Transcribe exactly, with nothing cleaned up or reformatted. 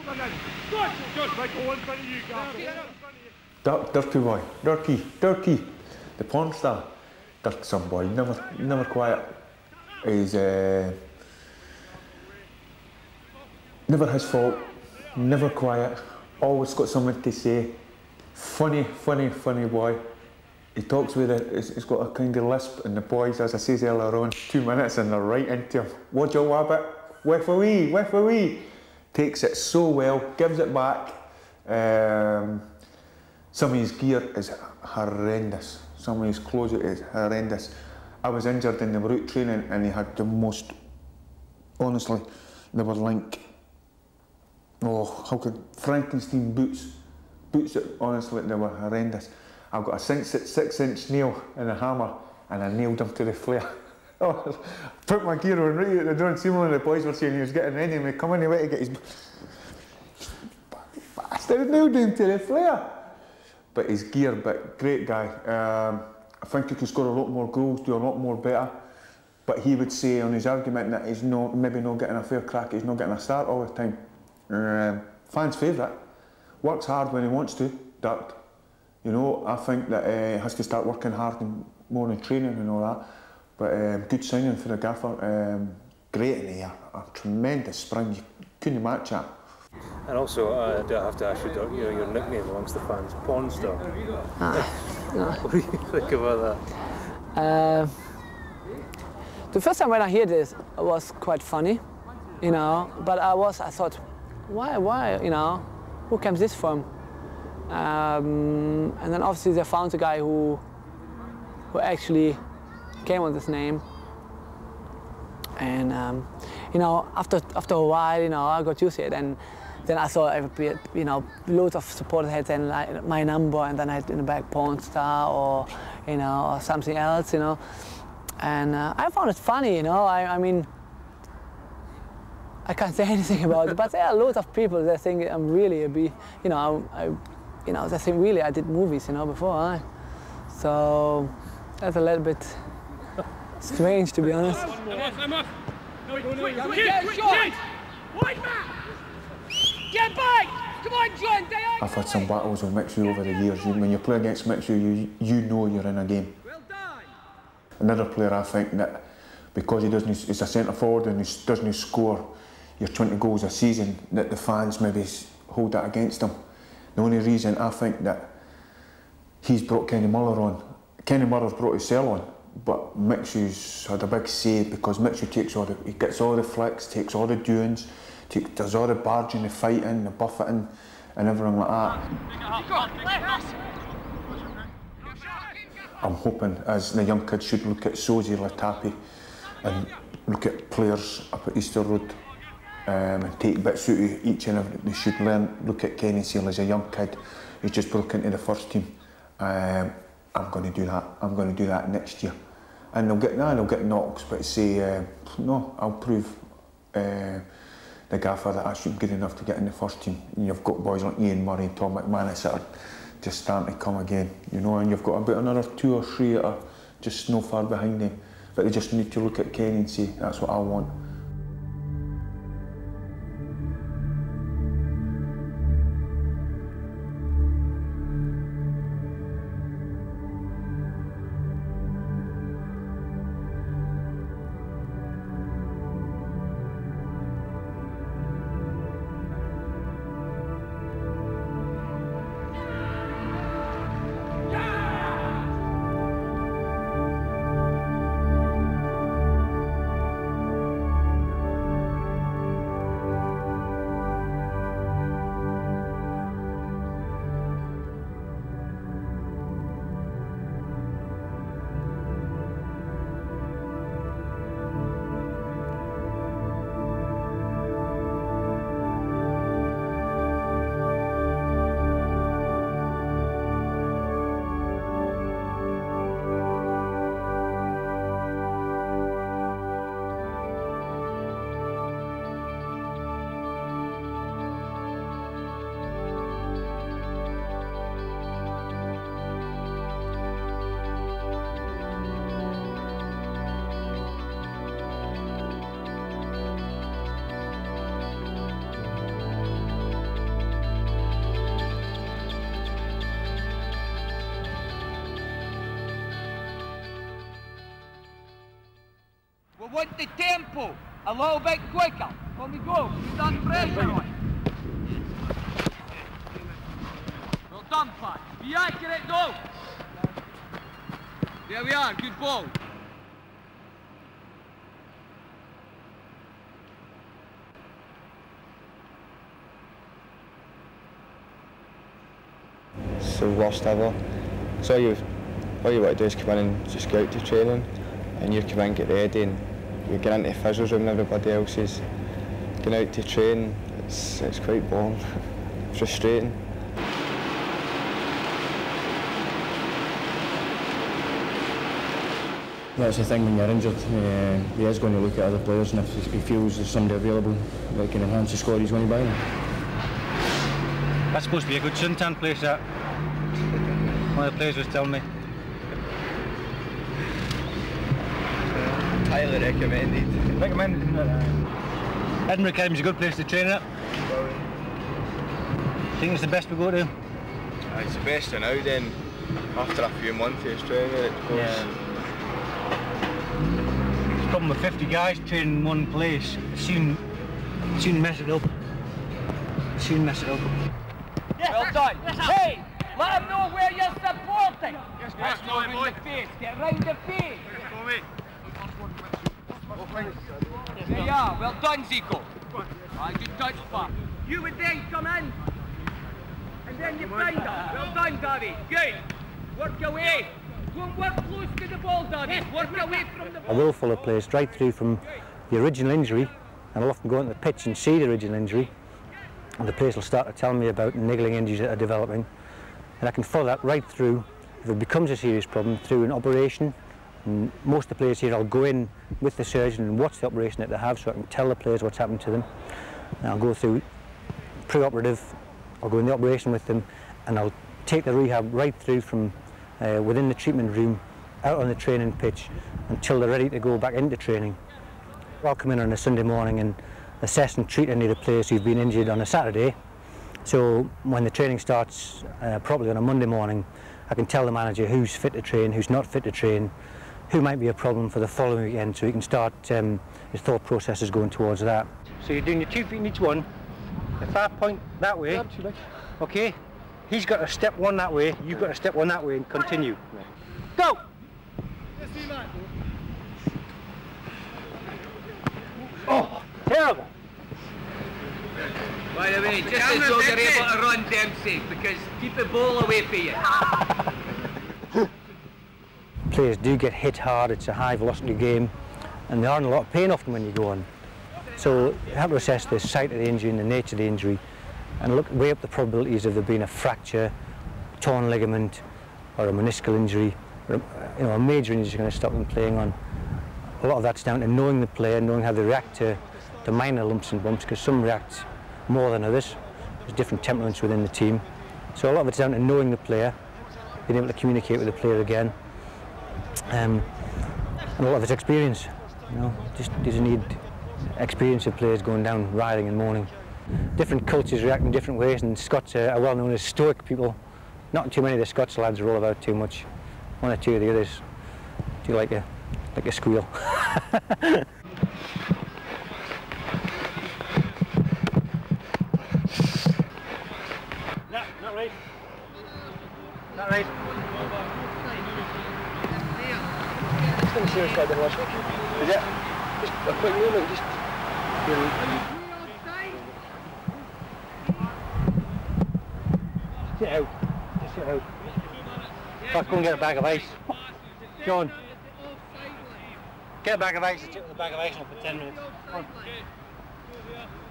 Dirk, dirty boy, Dirky, Dirky, the porn star. Dirk's some boy, never, never quiet. He's uh, never his fault, never quiet, always got something to say. Funny, funny, funny boy. He talks with it, he's, he's got a kind of lisp, and the boys, as I said earlier on, two minutes and they're right into him. What you wabbit? Whiff a wee, whiff a wee. Takes it so well, gives it back. Um, some of his gear is horrendous. Some of his clothes is horrendous. I was injured in the route training and he had the most, honestly, they were like, oh, how could, Frankenstein boots. Boots that, honestly, they were horrendous. I've got a six, six inch nail and a hammer and I nailed him to the flare. Oh, put my gear on right at the door and see one of the boys were saying he was getting ready and we come in away to get his bastard nailed him to the flare. But his gear, but great guy. Um, I think he could score a lot more goals, do a lot more better. But he would say on his argument that he's not, maybe not getting a fair crack, he's not getting a start all the time. Um, fans' favourite. Works hard when he wants to, Dirk. You know, I think that uh, he has to start working hard and more in training and all that. But um, good signing for the gaffer. Um, great in the air, a tremendous spring. You couldn't match that. And also, uh, I do have to ask you, you know, your nickname amongst the fans, Porn Star. Ah, no. What do you think about that? Uh, the first time when I heard this, it was quite funny, you know. But I was, I thought, why, why, you know, who comes this from? Um, and then obviously they found a guy who, who actually came with this name. And um, you know, after after a while, you know, I got used to it, and then I saw, you know, loads of supporters had then like my number, and then I had in the back Porn Star or, you know, or something else, you know. And uh, I found it funny, you know. I, I mean, I can't say anything about it, but there are loads of people that think I'm really a be, you know, I, you know, they think really I did movies, you know, before. Right? So that's a little bit strange, to be honest. Get back! Come on, John! I've had some battles with Mixu over the years. When you play against Mixu, you, you know you're in a game. Another player, I think, that because he doesn't, he's a centre forward and he doesn't score your twenty goals a season, that the fans maybe hold that against him. The only reason I think that he's brought Kenny Muller on, Kenny Muller's brought his cell on, but Mixu's had a big say because Mixu takes all the, he gets all the flicks, takes all the doings, take, does all the barging, the fighting, the buffeting, and everything like that. I'm hoping, as the young kids should look at Sosie Latapi and look at players up at Easter Road um, and take bits out of each and every, they should learn, look at Kenny Seal as a young kid who's just broke into the first team. Um, I'm going to do that, I'm going to do that next year. And they'll get, nah, they'll get knocks, but say, uh, no, I'll prove uh, the gaffer that I should be good enough to get in the first team. And you've got boys like Ian Murray and Tom McManus that are just starting to come again, you know, and you've got about another two or three that are just no far behind them. But they just need to look at Kenny and say, that's what I want. want the tempo a little bit quicker. When we go, keep that pressure on. Well done, Pat. Be accurate though. There we are, good ball. It's the worst ever. So you, all you want to do is come in and just go out to training, and you come in, get ready, and you get into the physio room and everybody else is going out to train. It's, it's quite boring, frustrating. That's the thing when you're injured. Uh, he is going to look at other players, and if he feels there's somebody available that can enhance the squad, he's going to buy them. That's supposed to be a good suntan place, that. One of the players was telling me. Highly recommended. Recommended. Edinburgh Academy's a good place to train at. Think it's the best we go to? It's the best for now, then after a few months of training it goes. Yeah. The problem with fifty guys training in one place, soon, soon mess it up. Soon mess it up. Yes, well done. Yes, hey, let them know where you're supporting. Yes, That's not round the face. Get round the face. There you are. Well done, Zico. Ah, good touch, Pat. You would then come in, and then you find them. Well done, Davy. Good. Work away. Don't work close to the ball, Davy. Work away from the ball. I will follow players right through from the original injury, and I'll often go onto the pitch and see the original injury, and the players will start to tell me about niggling injuries that are developing, and I can follow that right through, if it becomes a serious problem, through an operation. And most of the players here, I'll go in with the surgeon and watch the operation that they have, so I can tell the players what's happened to them. And I'll go through pre-operative, I'll go in the operation with them, and I'll take the rehab right through from uh, within the treatment room, out on the training pitch, until they're ready to go back into training. I'll come in on a Sunday morning and assess and treat any of the players who've been injured on a Saturday. So when the training starts uh, probably on a Monday morning, I can tell the manager who's fit to train, who's not fit to train, who might be a problem for the following weekend, so he can start um, his thought processes going towards that. So you're doing your two feet in each one, if I point that way, okay, he's got to step one that way, you've got to step one that way and continue. Go! Oh, terrible! By the way, just as though you're able to run, Dempsey, because keep the ball away from you. Players do get hit hard, it's a high velocity game, and they are in a lot of pain often when you go on. So you have to assess the site of the injury and the nature of the injury, and look, weigh up the probabilities of there being a fracture, torn ligament, or a meniscal injury, or a, you know, a major injury is going to stop them playing on. A lot of that's down to knowing the player, knowing how they react to, to minor lumps and bumps, because some react more than others. There's different temperaments within the team. So a lot of it's down to knowing the player, being able to communicate with the player again, um, and a lot of it's experience. You know, just you need experience of players going down, riding and moaning. Different cultures react in different ways, and Scots are, are well known as stoic people. Not too many of the Scots lads roll about too much. One or two of the others do like a like a squeal. No, not right. Not right. Just didn't see us like that last week. Is it? Just a quick movement, just... Sit out. Just sit out. Let's go and get a bag of ice. John. Get a bag of ice and sit with a bag of ice for ten minutes. Come on.